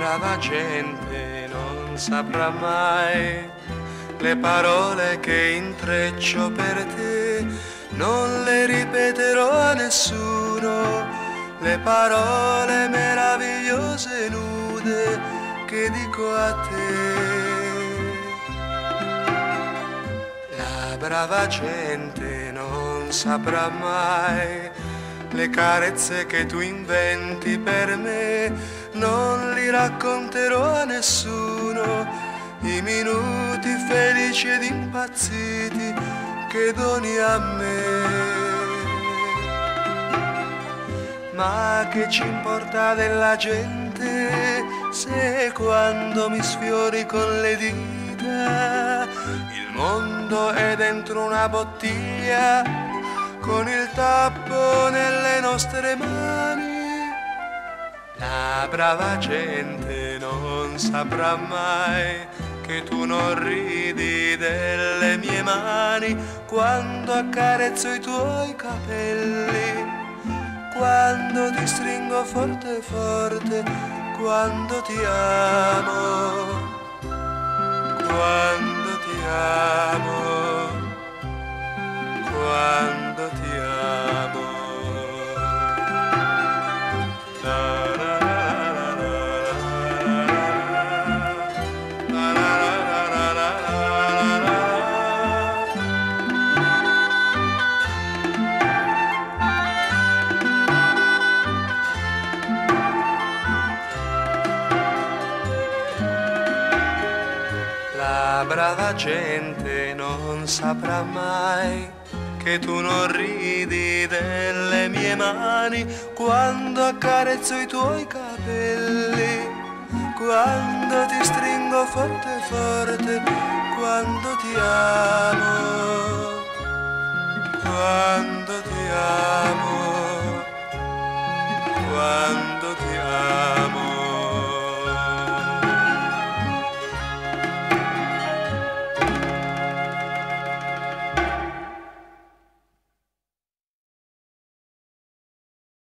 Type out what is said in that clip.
brava gente non saprà mai le parole che intreccio per te, non le ripeterò a nessuno, le parole meravigliose e nude che dico a te. La brava gente non saprà mai le carezze che tu inventi per me, non li racconterò a nessuno, i minuti felici ed impazziti che doni a me. Ma che ci importa della gente se quando mi sfiori con le dita il mondo è dentro una bottiglia con il tappo nelle nostre mani? La brava gente non saprà mai che tu non ridi delle mie mani quando accarezzo i tuoi capelli, quando ti stringo forte forte, quando ti amo, quando ti amo, quando ti amo. La brava gente non saprà mai che tu non ridi delle mie mani quando accarezzo i tuoi capelli, quando ti stringo forte forte, quando ti amo, quando ti amo.